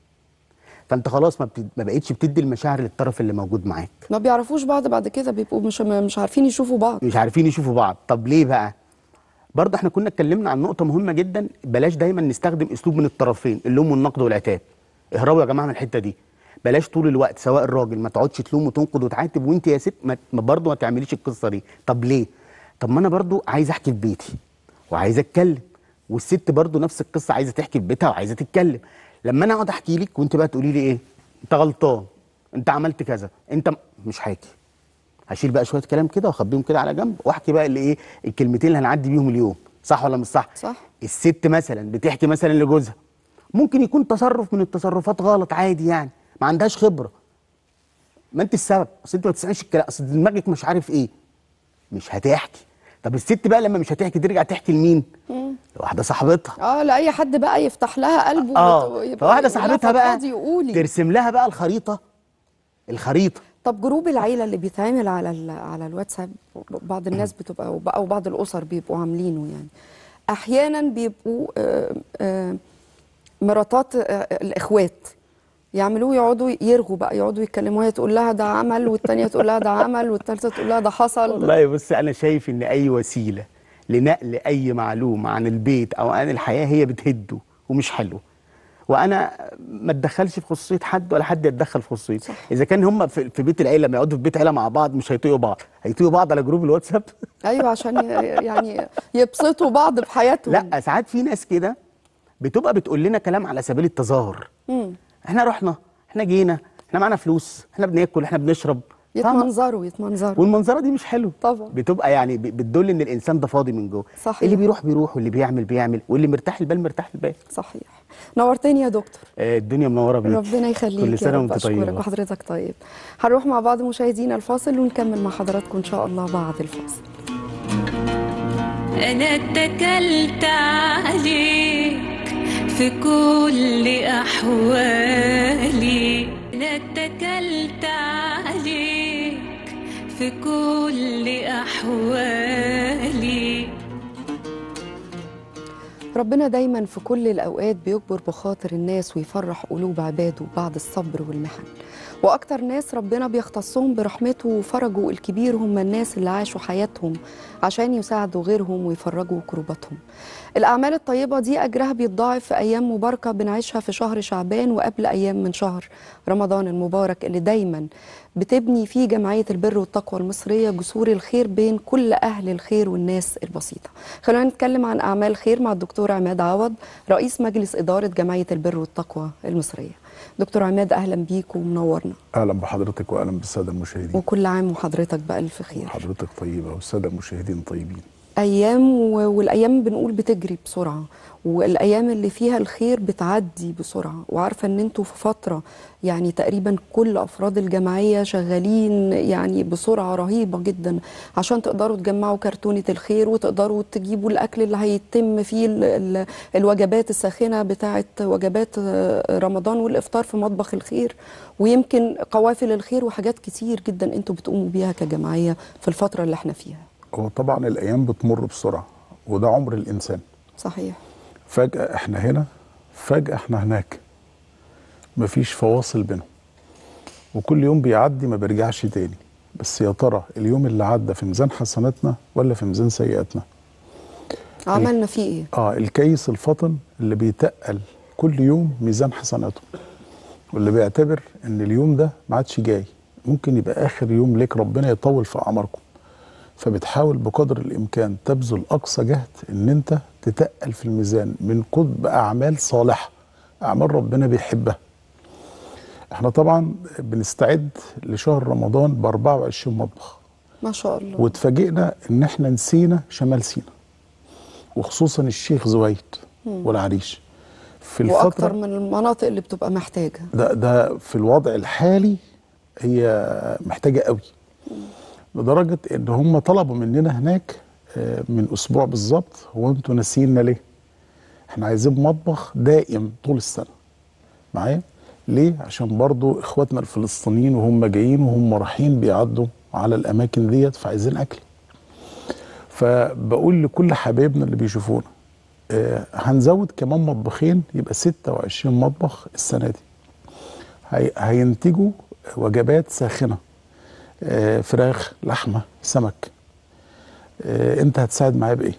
[SPEAKER 3] فانت خلاص ما بقيتش بتدي المشاعر للطرف اللي موجود معاك،
[SPEAKER 2] ما بيعرفوش بعض بعد كده، بيبقوا مش عارفين يشوفوا بعض،
[SPEAKER 3] مش عارفين يشوفوا بعض. طب ليه بقى؟ برضه احنا كنا اتكلمنا عن نقطه مهمه جدا، بلاش دايما نستخدم اسلوب من الطرفين، اللوم والنقد والعتاب. اهربوا يا جماعه من الحته دي، بلاش طول الوقت سواء الراجل ما تقعدش تلوم وتنقد وتعاتب، وانت يا ست برضه ما تعمليش القصه دي. طب ليه؟ طب ما انا برضه عايز احكي في بيتي وعايز اتكلم، والست برضه نفس القصه عايزه تحكي في بيتها وعايزه تتكلم. لما انا اقعد احكي لك وانت بقى تقولي لي ايه؟ انت غلطان، انت عملت كذا، انت مش حاكي، هشيل بقى شويه كلام كده واخبيهم كده على جنب واحكي بقى اللي ايه، الكلمتين اللي هنعدي بيهم اليوم، صح ولا مش صح؟
[SPEAKER 2] صح.
[SPEAKER 3] الست مثلا بتحكي مثلا لجوزها، ممكن يكون تصرف من التصرفات غلط عادي، يعني ما عندهاش خبره، ما انت السبب، اصل انت ما تسمعيش الكلام، اصل دماغك مش عارف ايه، مش هتحكي. طب الست بقى لما مش هتحكي ترجع تحكي لمين؟ لواحده صاحبتها،
[SPEAKER 2] لاي حد بقى يفتح لها قلبه،
[SPEAKER 3] فواحده صاحبتها بقى
[SPEAKER 2] ترسم
[SPEAKER 3] لها بقى الخريطه.
[SPEAKER 2] طب جروب العيله اللي بيتعمل على الواتساب، بعض الناس بتبقى او بعض الاسر بيبقوا عاملينه، يعني احيانا بيبقوا مراتات الاخوات يعملوه، يقعدوا يرغوا بقى، يقعدوا يتكلموا، هي تقول لها ده عمل والتانيه تقول لها ده عمل والثالثه تقول لها ده حصل.
[SPEAKER 3] والله بص، انا شايف ان اي وسيله لنقل اي معلومه عن البيت او عن الحياه هي بتهده ومش حلو، وانا ما اتدخلش في خصوصيه حد ولا حد يتدخل في خصوصيتي. اذا كان هم في بيت العيله، لما يقعدوا في بيت عيله مع بعض مش هيطيقوا بعض، هيطيقوا بعض على جروب الواتساب.
[SPEAKER 2] ايوه، عشان يعني يبسطوا بعض في حياتهم.
[SPEAKER 3] لا، ساعات في ناس كده بتبقى بتقول لنا كلام على سبيل التظاهر، احنا رحنا، احنا جينا، احنا معانا فلوس، احنا بناكل، احنا بنشرب،
[SPEAKER 2] يتمنظروا
[SPEAKER 3] والمنظره دي مش حلو
[SPEAKER 2] طبعا،
[SPEAKER 3] بتبقى يعني بتدل ان الانسان ده فاضي من جوه.
[SPEAKER 2] صحيح.
[SPEAKER 3] اللي بيروح واللي بيعمل واللي مرتاح البال مرتاح البال.
[SPEAKER 2] صحيح. نورتني يا دكتور.
[SPEAKER 3] الدنيا منوره بيك،
[SPEAKER 2] ربنا يخليك،
[SPEAKER 3] كل سنه وانت طيب
[SPEAKER 2] وحضرتك طيب. هنروح مع بعض مشاهدينا الفاصل ونكمل مع حضراتكم ان شاء الله بعد الفاصل.
[SPEAKER 1] انا اتكلت عليك في كل احوالي، أنا اتكلت عليك في كل أحوالي.
[SPEAKER 2] ربنا دايما في كل الأوقات بيجبر بخاطر الناس ويفرح قلوب عباده بعد الصبر والمحن، وأكتر ناس ربنا بيختصهم برحمته وفرجه الكبير هم الناس اللي عاشوا حياتهم عشان يساعدوا غيرهم ويفرجوا كروباتهم. الأعمال الطيبة دي أجرها بيتضاعف في أيام مباركة بنعيشها في شهر شعبان وقبل أيام من شهر رمضان المبارك اللي دايما بتبني فيه جمعية البر والتقوى المصرية جسور الخير بين كل أهل الخير والناس البسيطة. خلونا نتكلم عن أعمال خير مع الدكتور عماد عوض رئيس مجلس إدارة جمعية البر والتقوى المصرية. دكتور عماد أهلا بيك ومنورنا.
[SPEAKER 5] أهلا بحضرتك وأهلا بالسادة المشاهدين.
[SPEAKER 2] وكل عام وحضرتك بألف خير.
[SPEAKER 5] حضرتك طيبة والسادة المشاهدين طيبين.
[SPEAKER 2] أيام والأيام بنقول بتجري بسرعة، والأيام اللي فيها الخير بتعدي بسرعة، وعارفة أن أنتوا في فترة يعني تقريبا كل أفراد الجمعية شغالين يعني بسرعة رهيبة جدا عشان تقدروا تجمعوا كرتونة الخير وتقدروا تجيبوا الأكل اللي هيتم فيه الوجبات الساخنة بتاعة وجبات رمضان والإفطار في مطبخ الخير، ويمكن قوافل الخير وحاجات كتير جدا أنتوا بتقوموا بيها كجمعية في الفترة اللي احنا فيها.
[SPEAKER 5] هو طبعا الأيام بتمر بسرعة وده عمر الإنسان.
[SPEAKER 2] صحيح.
[SPEAKER 5] فجأة احنا هنا، فجأة احنا هناك، مفيش فواصل بينهم، وكل يوم بيعدي ما بيرجعش تاني. بس يا ترى اليوم اللي عدى في ميزان حسناتنا ولا في ميزان سيئاتنا؟
[SPEAKER 2] عملنا فيه ايه؟
[SPEAKER 5] الكيس الفطن اللي بيتقل كل يوم ميزان حسناته، واللي بيعتبر ان اليوم ده ما عادش جاي، ممكن يبقى اخر يوم ليك، ربنا يطول في اعماركم، فبتحاول بقدر الامكان تبذل اقصى جهد ان انت تتقل في الميزان من كتب اعمال صالحه، اعمال ربنا بيحبها. احنا طبعا بنستعد لشهر رمضان ب 24 مطبخ
[SPEAKER 2] ما شاء الله،
[SPEAKER 5] واتفاجئنا ان احنا نسينا شمال سيناء وخصوصا الشيخ زويد والعريش في الفتره،
[SPEAKER 2] واكتر من المناطق اللي بتبقى محتاجه.
[SPEAKER 5] ده في الوضع الحالي هي محتاجه قوي، لدرجه ان هم طلبوا مننا هناك من اسبوع بالظبط، هو انتوا ناسينا ليه؟ احنا عايزين مطبخ دائم طول السنه معايا. ليه؟ عشان برضو اخواتنا الفلسطينيين وهم جايين وهم رايحين بيعدوا على الاماكن ديت فعايزين اكل. فبقول لكل حبايبنا اللي بيشوفونا هنزود كمان مطبخين، يبقى 26 مطبخ السنه دي. هينتجوا وجبات ساخنه، فراخ، لحمه، سمك. انت هتساعد معايا بايه؟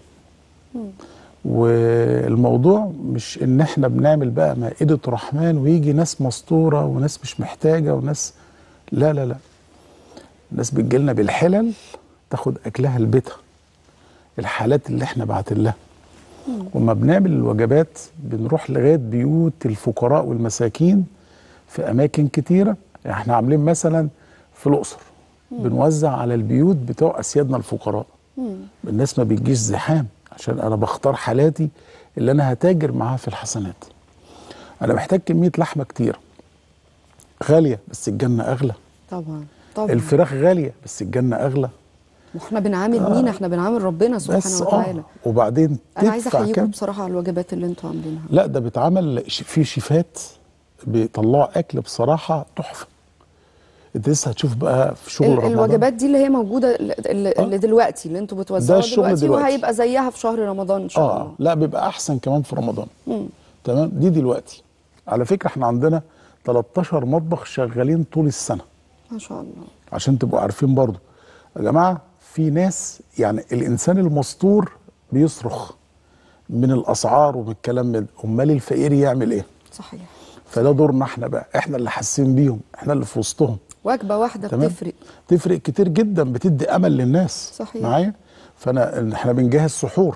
[SPEAKER 5] والموضوع مش ان احنا بنعمل بقى مائدة رحمن ويجي ناس مسطورة وناس مش محتاجة وناس، لا لا لا، الناس بتجيلنا بالحلل تاخد اكلها لبيتها، الحالات اللي احنا بعتين لها. وما بنعمل الوجبات بنروح لغاية بيوت الفقراء والمساكين في اماكن كتيرة. احنا عاملين مثلا في الاقصر بنوزع على البيوت بتوع اسيادنا الفقراء، الناس ما بيجيش زحام عشان انا بختار حالاتي اللي انا هتاجر معاها في الحسنات. انا محتاج كميه لحمه كتير غاليه بس الجنه اغلى.
[SPEAKER 2] طبعا طبعا.
[SPEAKER 5] الفراخ غاليه بس الجنه اغلى.
[SPEAKER 2] واحنا بنعامل مين؟ احنا بنعامل ربنا سبحانه وتعالى.
[SPEAKER 5] وبعدين
[SPEAKER 2] انا عايزه احييكم بصراحه على الوجبات اللي انتوا عاملينها.
[SPEAKER 5] لا ده بيتعمل في شيفات بيطلعوا اكل بصراحه تحفه. انت لسه هتشوف بقى في شغل رمضان
[SPEAKER 2] الوجبات دي اللي هي موجوده اللي دلوقتي اللي انتوا بتوزعوها دلوقتي وهيبقى زيها في شهر رمضان ان شاء الله.
[SPEAKER 5] لا بيبقى احسن كمان في رمضان. تمام. دي دلوقتي على فكره احنا عندنا 13 مطبخ شغالين طول السنه
[SPEAKER 2] ما شاء الله،
[SPEAKER 5] عشان تبقوا عارفين برضو يا جماعه. في ناس يعني الانسان المستور بيصرخ من الاسعار ومن الكلام ده، امال الفقير يعمل ايه؟
[SPEAKER 2] صحيح.
[SPEAKER 5] فده دورنا احنا بقى، احنا اللي حاسين بيهم، احنا اللي في وسطهم.
[SPEAKER 2] وجبه واحده
[SPEAKER 5] تفرق كتير جدا، بتدي امل للناس.
[SPEAKER 2] صحيح.
[SPEAKER 5] معايا. احنا بنجهز سحور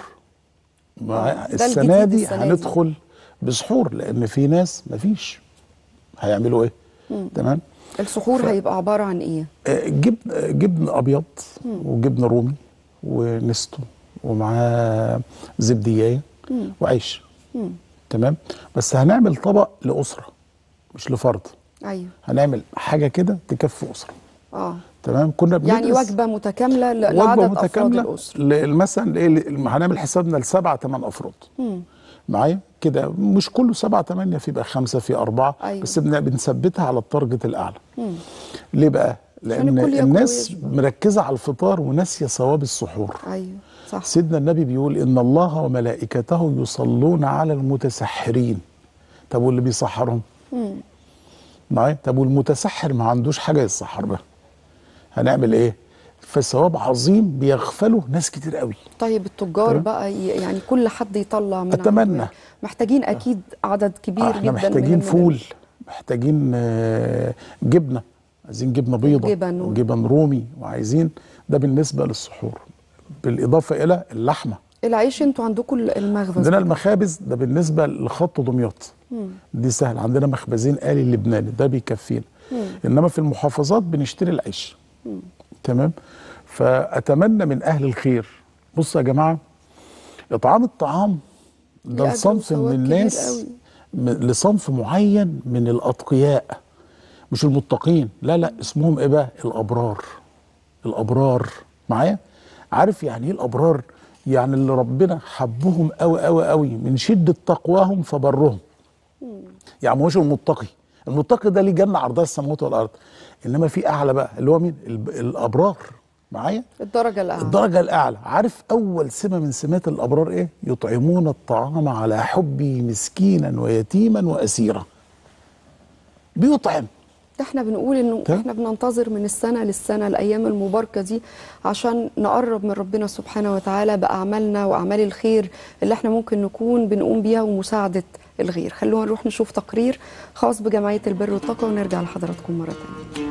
[SPEAKER 5] السنه دي هندخل بسحور، لان في ناس مفيش هيعملوا ايه. تمام.
[SPEAKER 2] السحور هيبقى عباره عن ايه؟
[SPEAKER 5] جبن ابيض وجبن رومي ونستو ومعاه زبدية وعيش. تمام. بس هنعمل طبق لاسره مش لفرد.
[SPEAKER 2] ايوه.
[SPEAKER 5] هنعمل حاجه كده تكفي اسره. تمام. كنا
[SPEAKER 2] يعني وجبه متكامله لعدد افراد الاسره.
[SPEAKER 5] مثلا هنعمل حسابنا ل7 8 افراد. معايا كده، مش كله 7 8، في بقى 5، في 4.
[SPEAKER 2] أيوة.
[SPEAKER 5] بس بنثبتها على التارجت الاعلى. ليه بقى؟ لان الناس مركزه على الفطار وناسيه ثواب السحور.
[SPEAKER 2] ايوه صح.
[SPEAKER 5] سيدنا النبي بيقول ان الله وملائكته يصلون على المتسحرين. طب واللي بيسحرهم؟ معايا؟ طب والمتسحر ما عندوش حاجه يتسحر بها، هنعمل ايه؟ فالثواب عظيم بيغفله ناس كتير قوي.
[SPEAKER 2] طيب التجار بقى يعني كل حد يطلع من
[SPEAKER 5] اتمنى
[SPEAKER 2] عنده. محتاجين اكيد عدد كبير جدا.
[SPEAKER 5] احنا محتاجين فول، محتاجين جبنه، عايزين جبنه بيضه وجبن رومي، وعايزين ده بالنسبه للسحور، بالاضافه الى اللحمه.
[SPEAKER 2] العيش انتوا عندكم المخبز؟
[SPEAKER 5] عندنا المخابز ده بالنسبه لخط دمياط، دي سهل. عندنا مخبزين آلي لبناني ده بيكفينا. انما في المحافظات بنشتري العيش. تمام. فاتمنى من اهل الخير، بصوا يا جماعه، اطعام الطعام ده لصنف من الناس، لصنف معين من الاتقياء، مش المتقين، لا لا، اسمهم ايه بقى؟ الابرار. الابرار معايا؟ عارف يعني ايه الابرار؟ يعني اللي ربنا حبهم قوي قوي قوي من شده تقواهم فبرهم. يعني ما هوش المتقي، المتقي ده ليه جنه عرضها السماوات والارض، انما في اعلى بقى اللي هو مين؟ الابرار. معايا؟
[SPEAKER 2] الدرجه الاعلى.
[SPEAKER 5] الدرجه الاعلى. عارف اول سمه من سمات الابرار ايه؟ يطعمون الطعام على حبه مسكينا ويتيما واسيرا. بيطعم.
[SPEAKER 2] ده احنا بنقول انه احنا بننتظر من السنه للسنه الايام المباركه دي عشان نقرب من ربنا سبحانه وتعالى باعمالنا واعمال الخير اللي احنا ممكن نكون بنقوم بيها ومساعده الغير. خلونا نروح نشوف تقرير خاص بجمعيه البر والتقوى ونرجع لحضراتكم مره ثانيه.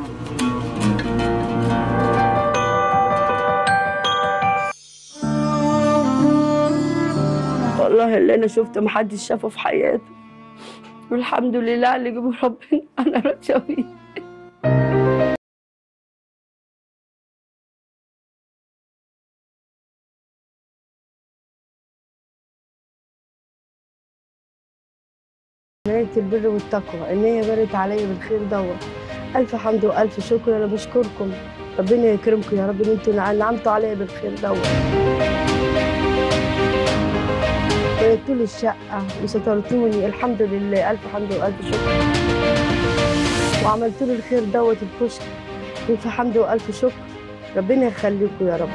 [SPEAKER 6] والله اللي انا شفته محدش شافه في حياته، والحمد لله اللي جابه ربنا، انا راضيه بيه. جمعية البر والتقوى ان هي بارت عليا بالخير دوت، الف حمد والف شكر. انا بشكركم، ربنا يكرمكم يا رب ان انتوا نعمتوا عليا بالخير دوت. بنيتوا لي الشقه وسترتوني، الحمد لله، الف حمد والف شكر. وعملتوا لي الخير دوت الكشك، الف حمد والف شكر. ربنا يخليكم يا رب.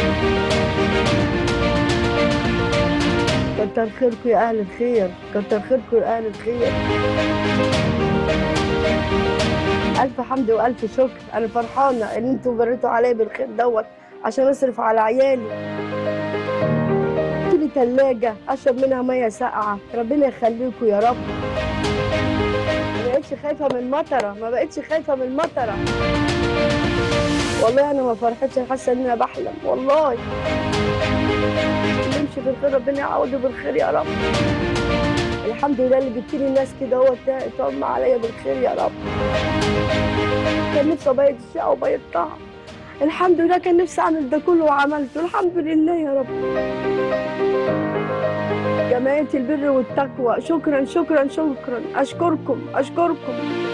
[SPEAKER 6] كتر خيركم يا اهل الخير، كتر خيركم يا اهل الخير. الف حمد والف شكر. انا فرحانه ان انتوا بريتوا عليا بالخير دوت عشان اصرف على عيالي. جبتوا لي ثلاجه اشرب منها ميه ساقعه، ربنا يخليكم يا رب. ما بقتش خايفه من المطره، ما بقتش خايفه من المطره. والله انا ما فرحتش، انا حاسه ان انا بحلم والله. نمشي في الخير، ربنا يعوضه بالخير يا رب. الحمد لله اللي جبت لي الناس كده هو تطمع عليا بالخير يا رب. كان نفسي ابيض الشقه وبيضتها، الحمد لله. كان نفسي اعمل ده كله وعملته، الحمد لله يا رب. جمعية البر والتقوى، شكرا شكرا شكرا، اشكركم اشكركم.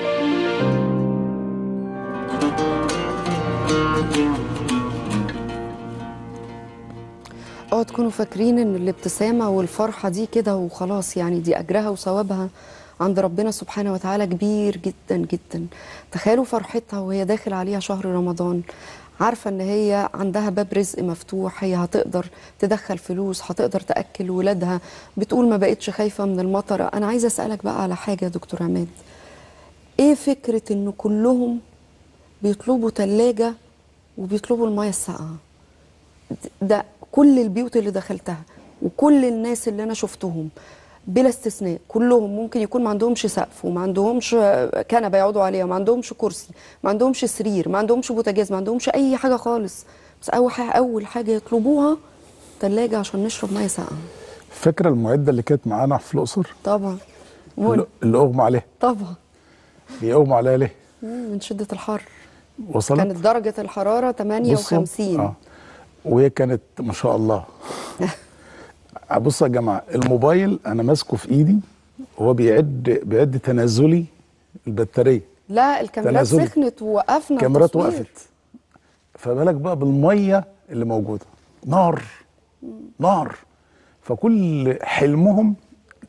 [SPEAKER 2] تكونوا فاكرين ان الابتسامه والفرحه دي كده وخلاص، يعني دي اجرها وثوابها عند ربنا سبحانه وتعالى كبير جدا جدا. تخيلوا فرحتها وهي داخل عليها شهر رمضان، عارفه ان هي عندها باب رزق مفتوح، هي هتقدر تدخل فلوس، هتقدر تاكل ولادها، بتقول ما بقتش خايفه من المطره. انا عايزه اسالك بقى على حاجه يا دكتور عماد، ايه فكره انه كلهم بيطلبوا ثلاجه وبيطلبوا الميه الساقعه؟ ده كل البيوت اللي دخلتها وكل الناس اللي انا شفتهم بلا استثناء كلهم ممكن يكون ما عندهمش سقف وما عندهمش كنبه يقعدوا عليها، ما عندهمش كرسي، ما عندهمش سرير، ما عندهمش بوتاجاز، ما عندهمش اي حاجه خالص، بس اول حاجه يطلبوها ثلاجه عشان نشرب ميه ساقعه.
[SPEAKER 5] فاكره المعده اللي كانت معانا في الاقصر؟
[SPEAKER 2] طبعا.
[SPEAKER 5] اللي اغمى عليها.
[SPEAKER 2] طبعا.
[SPEAKER 5] هي اغمى عليها ليه؟
[SPEAKER 2] من شده الحر.
[SPEAKER 5] وصلت؟
[SPEAKER 2] كانت درجه الحراره 58.
[SPEAKER 5] وهي كانت ما شاء الله. بصوا يا جماعه، الموبايل انا ماسكه في ايدي وهو بيعد تنازلي البطاريه.
[SPEAKER 2] لا الكاميرات سخنت ووقفنا،
[SPEAKER 5] الكاميرات وقفت، فبالك بقى بالميه اللي موجوده، نار نار. فكل حلمهم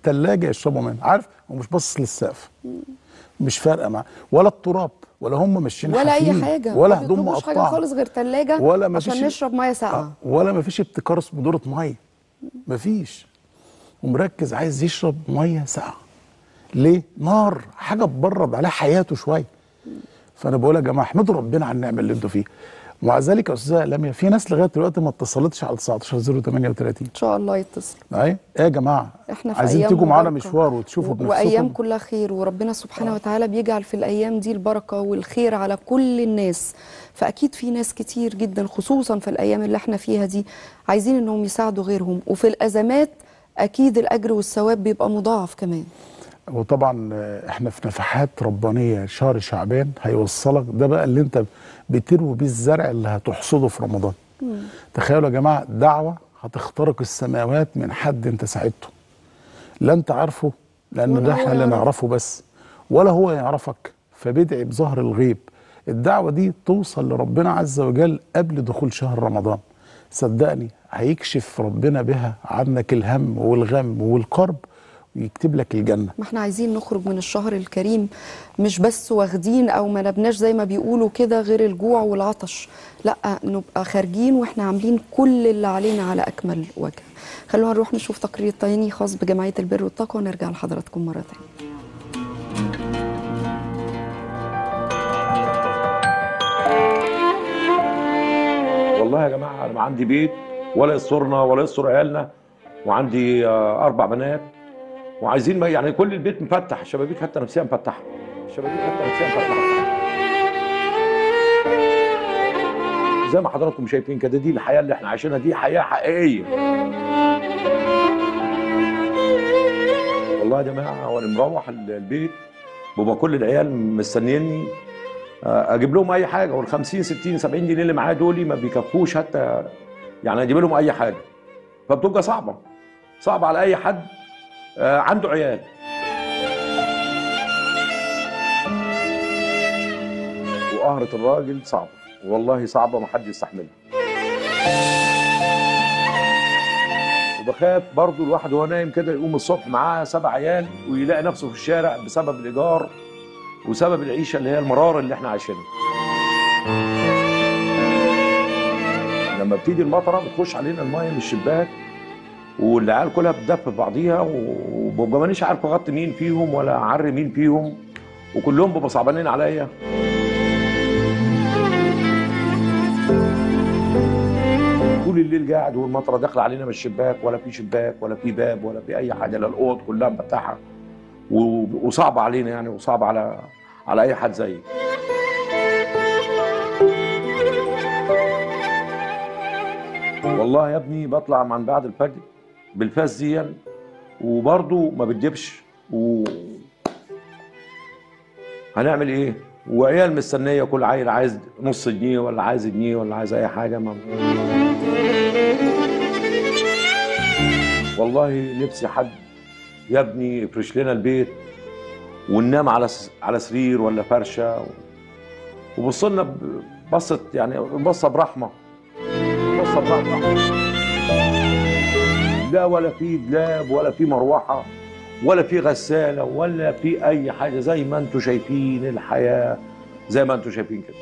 [SPEAKER 5] الثلاجه يشربوا منها، عارف؟ هو مش باصص للسقف، مش فارقه معاه ولا التراب ولا هم ماشيين
[SPEAKER 2] ولا
[SPEAKER 5] حافين
[SPEAKER 2] اي حاجه،
[SPEAKER 5] ولا
[SPEAKER 2] ما
[SPEAKER 5] هدوم
[SPEAKER 2] بيطلبوش حاجه
[SPEAKER 5] مقطعه
[SPEAKER 2] خالص غير ثلاجه
[SPEAKER 5] ولا
[SPEAKER 2] عشان نشرب ميه ساقعه،
[SPEAKER 5] ولا ما فيش ابتكار اسمه دوره ميه، ما فيش. ومركز عايز يشرب ميه ساقعه. ليه؟ نار، حاجه تبرد عليها حياته شويه. فانا بقول يا جماعه احمدوا ربنا على النعمه اللي انتوا فيها. ومع ذلك يا استاذه لميا في ناس لغايه دلوقتي ما اتصلتش على 19038.
[SPEAKER 2] ان شاء الله يتصل.
[SPEAKER 5] ايه يا جماعه،
[SPEAKER 2] احنا في
[SPEAKER 5] عايزين
[SPEAKER 2] أيام
[SPEAKER 5] تيجوا معانا
[SPEAKER 2] مباركة
[SPEAKER 5] مشوار وتشوفوا بنفسكم،
[SPEAKER 2] وايام كلها خير، وربنا سبحانه وتعالى بيجعل في الايام دي البركه والخير على كل الناس. فاكيد في ناس كتير جدا خصوصا في الايام اللي احنا فيها دي عايزين انهم يساعدوا غيرهم، وفي الازمات اكيد الاجر والثواب بيبقى مضاعف كمان.
[SPEAKER 5] وطبعا احنا في نفحات ربانيه، شهر شعبان هيوصلك، ده بقى اللي انت بتروي بيه الزرع اللي هتحصده في رمضان. تخيلوا يا جماعه دعوه هتخترق السماوات من حد انت ساعدته، لا انت عارفه لانه ده احنا اللي نعرفه بس، ولا هو يعرفك، فبيدعي بظهر الغيب. الدعوه دي توصل لربنا عز وجل قبل دخول شهر رمضان. صدقني هيكشف ربنا بها عنك الهم والغم والكرب ويكتب لك الجنه.
[SPEAKER 2] ما احنا عايزين نخرج من الشهر الكريم مش بس واخدين او ما نبناش زي ما بيقولوا كده غير الجوع والعطش، لا نبقى خارجين واحنا عاملين كل اللي علينا على اكمل وجه. خلونا نروح نشوف تقرير تاني خاص بجمعيه البر والتقوى ونرجع لحضراتكم مره تانيه.
[SPEAKER 7] والله يا جماعه انا ما عندي بيت ولا يسترنا ولا يستر عيالنا، وعندي 4 بنات، وعايزين يعني كل البيت مفتح، الشبابيك حتى نفسها مفتحه، الشبابيك حتى نفسها مفتحه زي ما حضراتكم شايفين كده. دي الحياه اللي احنا عايشينها، دي حياه حقيقيه والله يا جماعه. وانا مروح البيت بابا كل العيال مستنيني اجيب لهم اي حاجه، وال 50 60 70 جنيه اللي معايا دول ما بيكفوش حتى يعني اجيب لهم اي حاجه، فبتبقى صعبه على اي حد عنده عيال. وقهرة الراجل صعبة والله، صعبة ما حد يستحملها. وبخاف برضو الواحد وهو نايم كده يقوم الصبح معاه 7 عيال ويلاقي نفسه في الشارع بسبب الإيجار وسبب العيشة اللي هي المرارة اللي احنا عايشينها. لما بتيجي المطرة بتخش علينا المايه من الشباك والعيال كلها بتدف في بعضيها، وببقى مانيش عارف اغطي مين فيهم ولا اعري مين فيهم، وكلهم بيبقوا صعبانين عليا. طول الليل قاعد والمطره داخله علينا من الشباك، ولا في شباك ولا في باب ولا في اي حاجه، لا الاوض كلها مفتحه وصعبه علينا يعني، وصعبه على اي حد زيي. والله يا ابني بطلع من بعد الفجر بالفاس دي وبرضه ما بتجيبش هنعمل ايه؟ وعيال مستنيه، كل عيل عايز نص جنيه ولا عايز جنيه ولا عايز اي حاجه. والله نفسي حد يا ابني يفرش لنا البيت وننام على سرير ولا فرشه وبص لنا بصت يعني بصه برحمه، بصه برحمه. لا ولا في دولاب ولا في مروحه ولا في غساله ولا في اي حاجه، زي ما انتم شايفين الحياه زي ما انتم شايفين كده.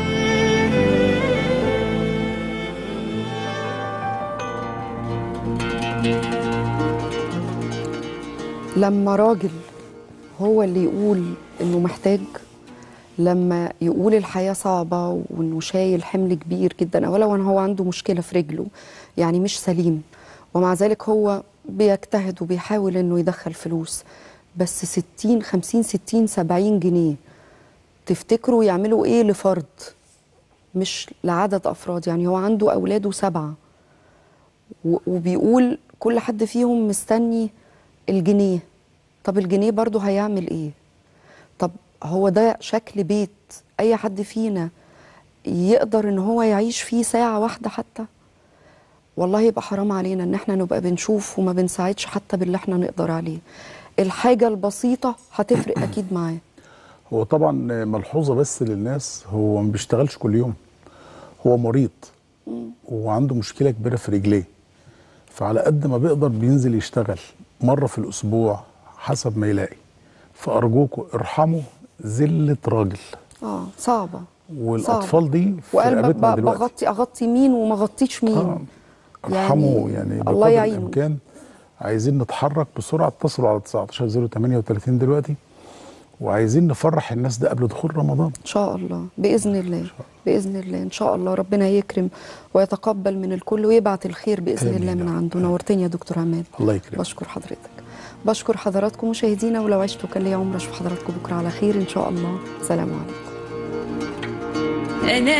[SPEAKER 2] لما راجل هو اللي يقول انه محتاج، لما يقول الحياة صعبة وانه شايل حمل كبير جدا، اولا هو عنده مشكلة في رجله يعني مش سليم، ومع ذلك هو بيجتهد وبيحاول انه يدخل فلوس، بس 60 50 60 70 جنيه تفتكروا يعملوا ايه لفرد مش لعدد افراد؟ يعني هو عنده اولاده 7 وبيقول كل حد فيهم مستني الجنيه. طب الجنيه برضو هيعمل ايه؟ طب هو ده شكل بيت اي حد فينا يقدر ان هو يعيش فيه ساعة واحدة حتى؟ والله يبقى حرام علينا ان احنا نبقى بنشوف وما بنساعدش حتى باللي احنا نقدر عليه. الحاجة البسيطة هتفرق اكيد معاه.
[SPEAKER 5] هو طبعا ملحوظة بس للناس، هو ما بيشتغلش كل يوم، هو مريض وعنده مشكلة كبيرة في رجليه، فعلى قد ما بيقدر بينزل يشتغل مرة في الأسبوع حسب ما يلاقي. فأرجوكوا ارحموا ذلة راجل.
[SPEAKER 2] صعبة.
[SPEAKER 5] والأطفال دي في رقبتنا دلوقتي.
[SPEAKER 2] أغطي مين وما غطيش مين.
[SPEAKER 5] ارحموا يعني
[SPEAKER 2] الله يعينه.
[SPEAKER 5] الإمكان. عايزين نتحرك بسرعة. اتصلوا على 19 038 دلوقتي، وعايزين نفرح الناس ده قبل دخول رمضان
[SPEAKER 2] ان شاء الله باذن الله. باذن الله ان شاء الله ربنا يكرم ويتقبل من الكل ويبعت الخير باذن الله من عنده. نورتني يا دكتور عماد.
[SPEAKER 5] الله يكرمك.
[SPEAKER 2] بشكر حضرتك. بشكر حضراتكم مشاهدينا، ولو عشتوا كان لي عمر اشوف حضراتكم بكره على خير ان شاء الله. سلام عليكم.
[SPEAKER 1] انا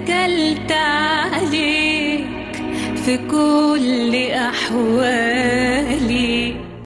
[SPEAKER 1] اتكلت عليك في كل احوالي،